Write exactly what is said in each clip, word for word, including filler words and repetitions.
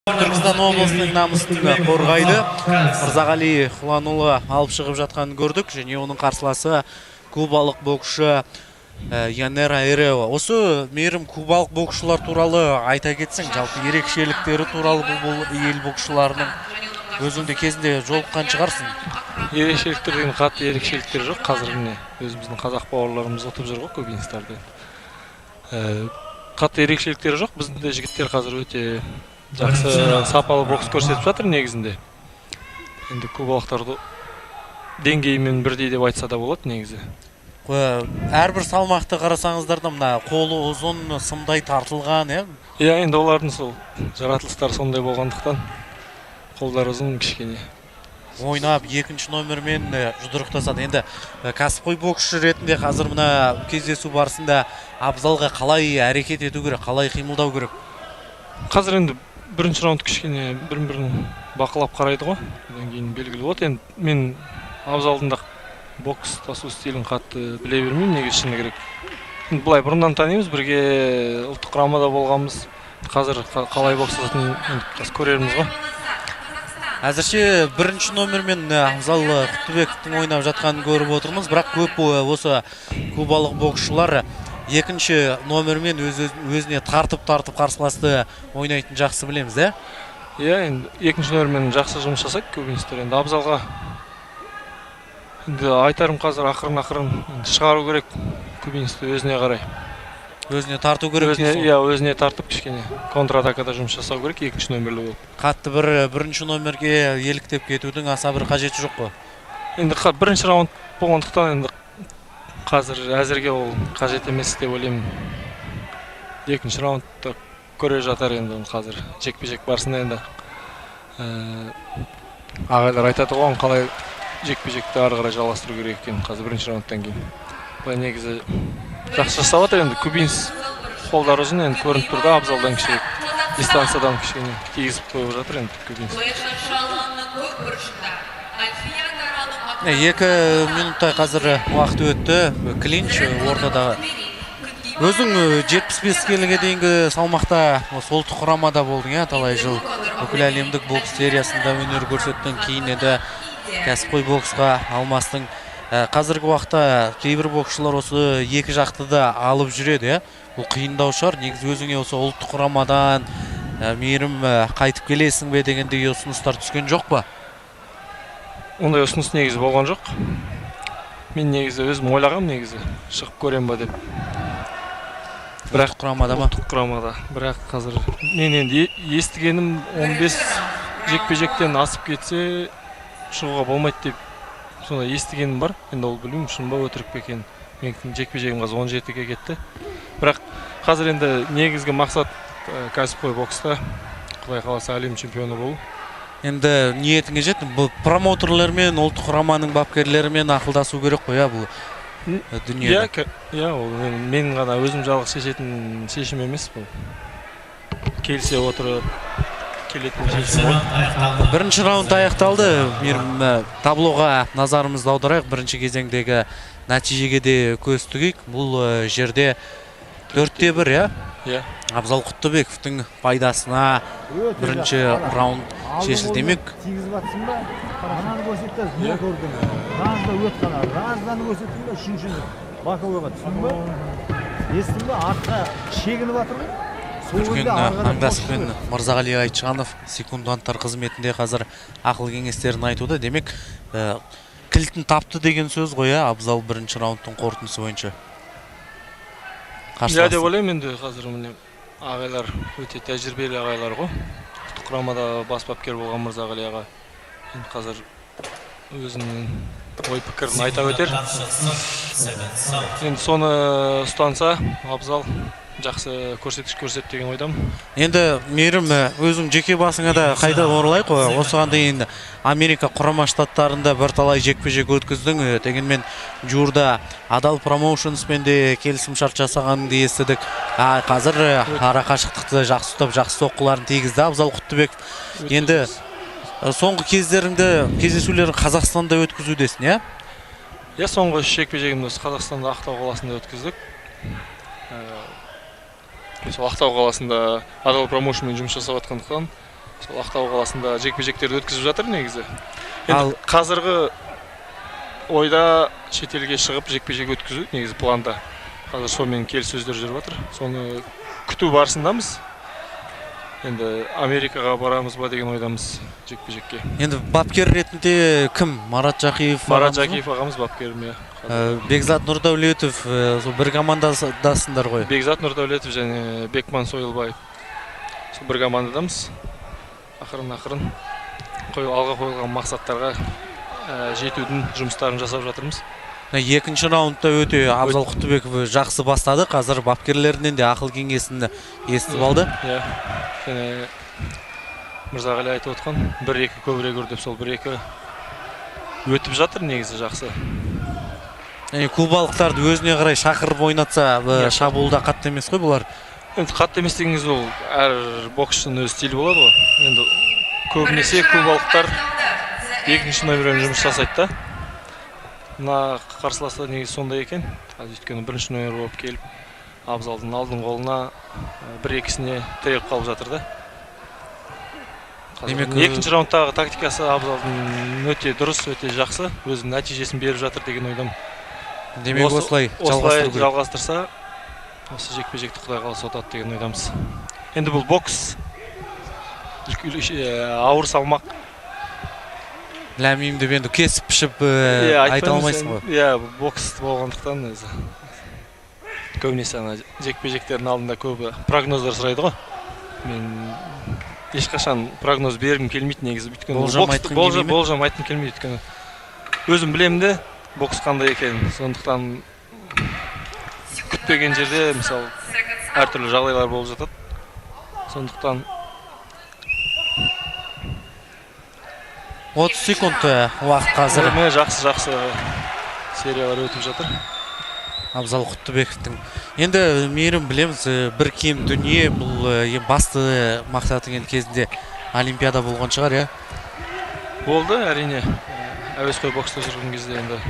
Түркістан облысының намысын қорғайды. Мырзағали Құланұлы алып шығып жатқанын көрдік, және оның қарсыласы кубалық боксшы Янера Эрева. Осы мейірім кубалық боксшылар туралы айта кетсең, жалпы ерекшеліктері туралы бұл ел боксшыларының өзіңде кезінде жолыққан шығарсың. Ерекшеліктерден қатты ерекшеліктер жоқ. Қазір міне өзіміздің қазақ бауырларымыз отып жүр ғой көп инстарда. Қатты ерекшеліктері жоқ. Біздің де жігіттер қазір өте жақсы сапалы бокс көрсетіп жатыр негізінде. Енді кубалықтарды деңгейімен бірдей деп айтса да болады негізі. Әрбір салмақты қарасаңыздар да мына қолы ұзын, сымдай тартылған, е? Иә, енді олардың сол жаратылыстары сондай болғандықтан қолдары ұзын кішкене. Ойнап, екінші номермен жұдырықтасады. Енді кәсіпқой боксшы ретінде қазір мына кездесу барысында Абзалға қалай әрекет ету керек, қалай қимылдау керек? Қазір енді бірінші раунд кішкене бірін-бірін бақылап қарайды ғой. Одан кейін белгілі болады. Енді мен Абзалдың бокс тасу стилін қатты біле бермеймін, негізі шыны керек. Бұлай бұрыннан танимыз, бірге ұлттық құрамада болғанбыз. Қазір қалай бокстасатынын көрерміз ғой. Әзірше бірінші номермен Абзал Құттыбековтың ойнап жатқанын көріп отырмыз, бірақ көп осы кубалық боксшылар екінші номермен өзіне тартып-тартып қарсыласты ойнайтын жақсы білеміз, де? Иә, енді екінші номермен жақсы жұмыс жасайды көбіністер. Енді Абзалға енді айтарым қазір ақырын-ақырын шығару керек көбіністі өзіне қарай. Өзіне тарту керек. Иә, өзіне тартып кішкене контратакада жұмыс жасау керек екінші номерлі болып. Қатты бір бірінші номерге еліктеп кетудің аса бір қажеті жоқ қой. Енді бірінші раунд болғандықтан енді қазір әзірге ол қажет емес деп ойлаймын. Екінші раундты көре жатар енді қазір жекпе-жек барысында енді ағайлар айтады ғой, қалай жекпе-жекті ары қарай жалғастыру керек екен қазір бірінші раундтан кейін. Бұл негізі жақсы жасап жатыр енді. Кубинс қолдары ұзын енді көрініп тұр да, Абзалдан кішірек дистанциядан кішкене тигізіп қойып жатыр енді Кубинс. Екі минуттай қазір уақыт өтті. Клинч ортада. Өзің жетпіс бес келіге дейінгі салмақта ұлттық құрамада болдың, иә, талай жыл. Бүкіл әлемдік бокс сериясында өнер көрсеттің, кейін еді кәсіпқой боксқа алмастың. Қазіргі уақытта кейбір боксшылар осы екі жақты да алып жүреді, иә? Бұл қиындау шығар. Негізі өзіңе осы ұлттық құрамадан мейірім қайтып келесің бе дегендей ұсыныстар түскен жоқ па? Ондай ұсыныс негізі болған жоқ. Мен негізі өзім ойлағам негізі шығып көрем ба деп. Бірақ құрамада ма? Ұлттық құрамада. Бірақ қазір мен енді естігенім он бес жекпе-жектен асып кетсе шығуға болмайды деп сондай естігенім бар. Енді ол білмеймін, шын ба өтірік пе екен. Менің жекпе-жегім қазір он жетіге кетті. Бірақ қазір енді негізгі мақсат кәсіпқой бокста Құдай қаласа әлем чемпионы болу. Енді ниетіңе жеттің, бұл промоутерлермен, ұлттық құраманың бапкерлерімен ақылдасу керек қой, бұл дүниеде. Иә, ол мен ғана өзім жалғыз шешетін шешім емес бұл. Келісе отырып келетін шешім. Бірінші раунд аяқталды. Таблоға назарымызды аударайық. Бірінші кезеңдегі нәтижеге де көз тігейік. Бұл жерде төртте бір, иә? Иә. Абзал Құттыбековтың пайдасына бірінші раунд шешілді демек. Тигізіп атсың ба? Ананы көрсетті, не көрдің? Разда өт қана. Разданы көрсеттің ба? Үшіншіні боковойға түстің ба? Естің ба? Артқа шегініп атыр ғой? Үлкен аңдасымен Мырзағали Айтжанов секунданттар қызметінде қазір ақыл кеңестерін айтуда. Демек, кілтін тапты деген сөз ғой, Абзал бірінші раундтың қорытындысы бойынша. Иә деп ойлаймын, енді қазір міне ағайлар өте тәжірибелі ағайлар ғой. Ұлттық құрамада бас бапкер болған Мырзағали аға енді қазір өзінің ой пікірін айта өтер. Енді соны ұстанса, Абзал жақсы көрсеткіш көрсет деген ойдамын. Енді мейірім өзің жеке басыңа да қайда оралайық қой. Осыған дейін Америка құрама штаттарында бірталай жекпе-жек өткіздің. Дегенмен жуырда Адал Промоушенспен де келісім шарт жасағаныңды естідік. Қазір ара қашықтықты жақсы ұстап, жақсы соққыларын тигізді Абзал Құттыбеков. Енді соңғы кездеріңді кездесулерін Қазақстанда өткізудесің, иә? Иә, соңғы жекпе-жегімді Қазақстанда Ақтау қаласында өткіздік. Ақтау қаласында Адал Промоушенмен жұмыс жасап жатқандықтан сол Ақтау қаласында жекпе-жектерді өткізіп жатыр негізі. Ал- Енді қазіргі ойда шетелге шығып жекпе-жек өткізу негізі планда. Қазір сонымен келіссөздер жүріп жатыр. Соны күту барысындамыз. Енді Америкаға барамыз ба деген ойдамыз жекпе-жекке. Енді бапкер ретінде кім? Марат Жақиев. Марат ағамыз ба? Жақиев ағамыз бапкерім, иә. Ә, Бекзат Нұрдәулетов ә, сол бір командасындар ғой. Бекзат Нұрдәулетов және Бекман Сойылбаев. Сол бір командадамыз. Ақырын-ақырын алға қойылған мақсаттарға ә, жетудің жұмыстарын жасап жатырмыз. Екінші раундта өте Абзал Құттыбеков жақсы бастады. Қазір бапкерлерінен де ақыл кеңесін естіп алды. Иә. Және Мырзағали айтып отқан бір-екі көбірек үр деп, сол бір-екі өтіп жатыр негізі жақсы. Яғни кубалықтарды өзіне қарай шақырып ойнатса, шабуылда қатты емес қой бұлар. Енді қатты емес дегеніңіз ол әр боксшының өз стилі болады ғой. Енді көбінесе кубалықтар екінші номермен жұмыс жасайды да. Мына қарсыласта негізі сондай екен. Қазір өйткені бірінші номер болып келіп, Абзалдың алдын қолына бір-екісіне тіреп қалып жатыр да. Демек, екінші раундтағы тактикасы Абзалдың өте дұрыс, өте жақсы, өзінің нәтижесін беріп жатыр деген ойдам. Демек осылай осылай жалғастырса, осы жекпе-жекті Құдай қаласа ұтады деген ойдамыз. Енді бұл бокс ауыр салмақ. Ләмеймді енді кесіп пішіп айта алмайсың ғой. Иә, бокс болғандықтан өзі. Көбінесе ана жекпе-жектердің алдында көбі прогноздар сұрайды ғой. Мен ешқашан прогноз бергім келмейді негізі. Болжам айтқың келмейді ме? Болжам айтқым келмейді өйткені. Өзім білемін де бокс қандай екенін. Сондықтан күтпеген жерде мысалы әртүрлі жағдайлар болып жатады. Сондықтан отыз секунд уақыт қазір. Жақсы-жақсы сериялар өтіп жатыр. Абзал Құттыбековтың. Енді мейірім білеміз, бір кем дүние бұл басты мақсатың кезінде Олимпиада болған шығар, иә? Болды, әрине. Әуесқой бокста жүрген кезде енді.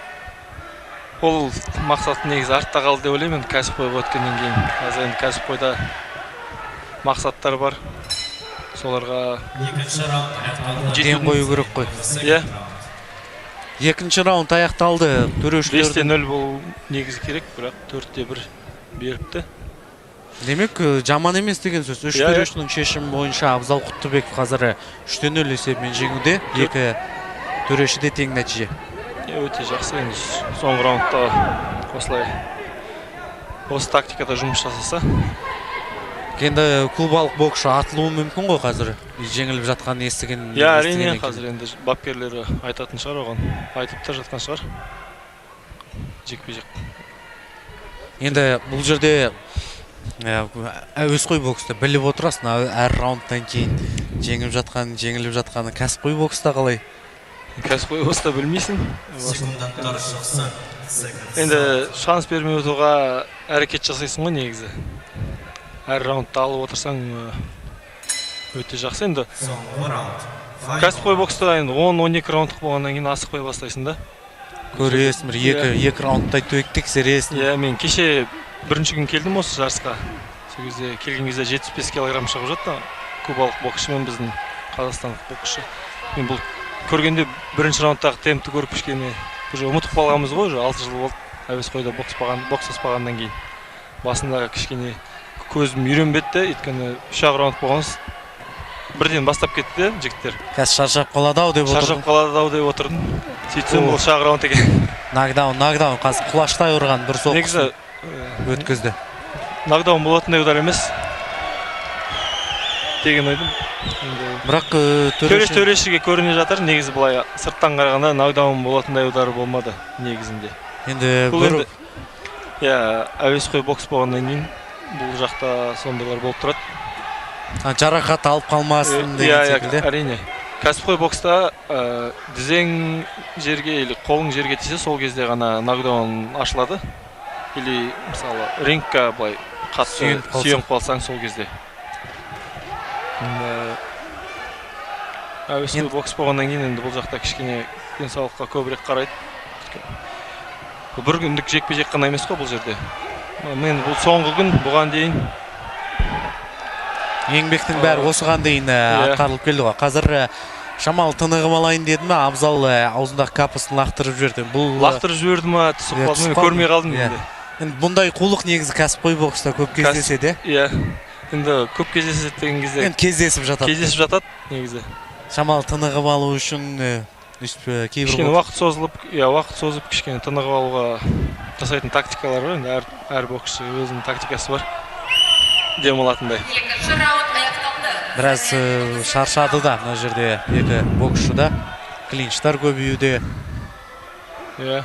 Ол мақсат негізі артта қалды деп ойлаймын, кәсіпқой өткеннен кейін. Қазір енді кәсіпқойда мақсаттар бар. Соларға ден қою керек қой. Иә. Екінші раунд аяқталды. бесте нөл болу негізі керек, бірақ төртте бір беріпті. Демек, жаман емес деген сөз. Үш төрешінің шешімі бойынша Абзал Құттыбеков қазір үште нөл есебімен жеңуде. Екі төрешіде тең нәтиже. Өте жақсы енді соңғы раундта осылай осы тактикада жұмыс жасаса. Енді кубалық боксшы атылуы мүмкін ғой қазір. Жеңіліп жатқанын естіген. Иә, әрине қазір енді бапкерлері айтатын шығар оған. Айтып та жатқан шығар. Жекпе-жек. Енді бұл жерде әуесқой бокста біліп отырасың, әр раундтан кейін жеңіліп жатқанын, жеңіліп жатқанын. Кәсіпқой бокста қалай? Кәсіпқой бокста білмейсің. Енді шанс бермей отыруға әрекет жасайсың ғой негізі. Әр раундты алып отырсаң өте жақсы. Енді кәсіпқой бокста он он екі раундтық болғаннан кейін асықпай бастайсың да. Көресің, екі раундтай тексересің. Иә, мен кеше бірінші күн келдім осы жарысқа. Сол кезде келген кезде жетпіс бес килограмм шығып жатты. Кубалық боксшымен біздің қазақстандық боксшы. Мен бұл көргенде бірінші раундтағы темпті көріп кішкене уже ұмытып қалғанбыз ғой, уже алты жыл болды әуесқойда бокстаспағаннан кейін. Басында кішкене көзім үйренбеді, өйткені үш-ақ раунд болғанбыз. Бірден бастап кетті жігіттер. Қазір шаршап қалады-ау деп отырдым. Шаршап қалады-ау деп отырдым. Сөйтсем бұл үш-ақ раунд екен. Нокдаун, нокдаун. Қазір құлаштай ұрған бір соққысын өткізді. Нокдаун болатындай удар емес деген ойдым. Бірақ төрешіге көріне жатыр. Негізі былай сырттан қарағанда нокдаун болатындай удар болмады негізінде. Енді бір әуесқой бокс болғаннан кейін бұл жақта сондайлар болып тұрады. Жарақат алып қалмасын деген секілді. Әрине. Кәсіпқой бокста дізең жерге или қолың жерге тисе, сол кезде ғана нокдаун ашылады. Или мысалы рингқа былай қатты сүйеніп қалсаң сол кезде. Әуесқой бокс болғаннан кейін енді бұл жақта кішкене денсаулыққа көбірек қарайды. Бір күндік жекпе-жек қана емес қой бұл жерде. Мен бұл соңғы күн бұған дейін еңбектің бәрі осыған дейін атқарылып келді ғой. Қазір шамал тынығып алайын деді ме, Абзал аузындағы капысын лақтырып жіберді. Бұл лақтырып жіберді ма, түсіп қалды ма, көрмей қалдым енді. Енді бұндай қулық негізі кәсіпқой бокста көп кездеседі. Иә. Енді көп кездеседі деген кезде. Енді кездесіп жатады. Кездесіп жатады негізі. Шамал тынығып алу үшін кейбір кішкене уақыт созылып, иә, уақыт созып кішкене тынығып алуға жасайтын тактикалар бар. Енді әр әр боксшы өзінің тактикасы бар. Демалатындай. Біраз шаршады да мына жерде екі боксшыда. Клинчтар көбеюде. Иә.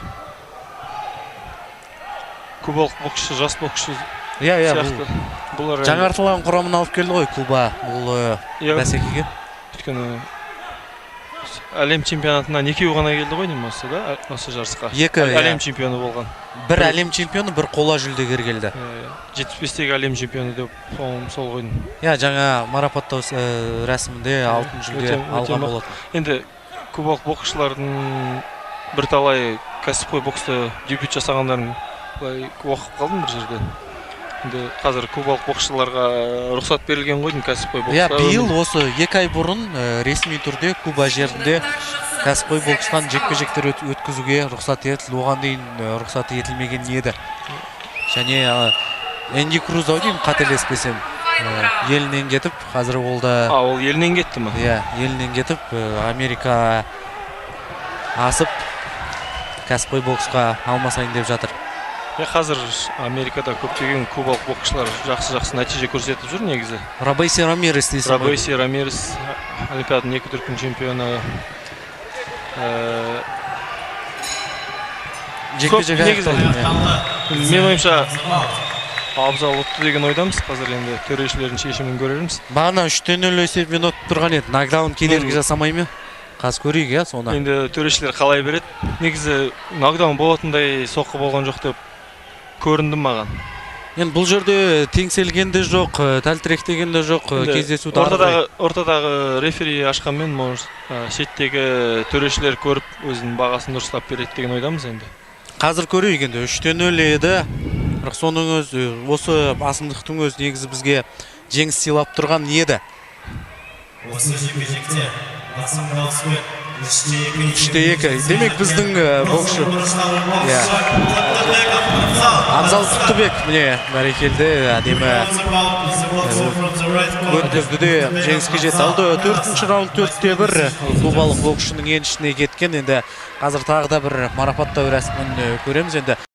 Кубалық боксшы, жас боксшы. Иә, иә, бұл жаңартылған құрамын алып келді ғой Куба бұл бәсекеге. Өйткені әлем чемпионатынан екеуі ғана келді ғой деймін осы да, осы жарысқа. Екі әлем чемпионы болған. Бір әлем чемпионы, бір қола жүлдегер келді. жетпіс бестегі әлем чемпионы деп сол қойдым. Иә, жаңа марапаттау рәсімінде алтын жүлде алған болады. Енді кубалық боксшылардың бірталай кәсіпқой бокста дебют жасағандарын оқып қалдым бір жерден. Енді қазір кубалық боксшыларға рұқсат берілген ғой кәсіпқой бокста. Иә, биыл осы екі ай бұрын ресми түрде Куба жерінде кәсіпқой бокстан жекпе-жектер өткізуге рұқсат етілді. Оған дейін рұқсат етілмеген еді. Және Энди Круз ау деймін, қателеспесем, елінен кетіп, қазір ол да... А, ол елінен кетті ма? Иә, елінен кетіп, Америка асып, кәсіпқой боксқа алмасайын деп жатыр. Қазір Америкада көптеген кубалық боксшылар жақсы-жақсы нәтиже көрсетіп жүр негізі. Рабейси Рамирес дейсің ғой? Рабейси Рамирес, Олимпиаданың екі дүркін чемпионы. Жекпе-жек аяқталды. Мен ойымша Абзал ұтты деген ойдамыз. Қазір енді төрешілердің шешімін көрерміз. Бағана үш те нөл есебімен ұтып тұрған еді. Нокдаун кедергі жасамай ма? Қазір көрейік, иә, соны. Енді төрешілер қалай береді? Негізі нокдаун болатындай соққы болған жоқ деп көрінді маған. Енді бұл жерде теңселген де жоқ, тәлтіректеген де жоқ, кездесу ортадағы ортадағы рефери ашқанмен, шеттегі төрешілер көріп, өзінің бағасын дұрыстап береді деген ойдамыз енді. Қазір көрейік енді үш те нөл еді. Бірақ соның өзі, осы басымдықтың өзі негізі бізге жеңіс сыйлап тұрған еді. Осы жекпе-жекте үш те екі. Демек біздің боксшы Абзал Құттыбек, міне, бәрекелді, әдемі өткізді де жеңіске жетті. Алды төртінші раунд төртте бір кубалық боксшының еншісіне кеткен. Енді қазір тағы да бір марапаттау рәсімін көреміз енді.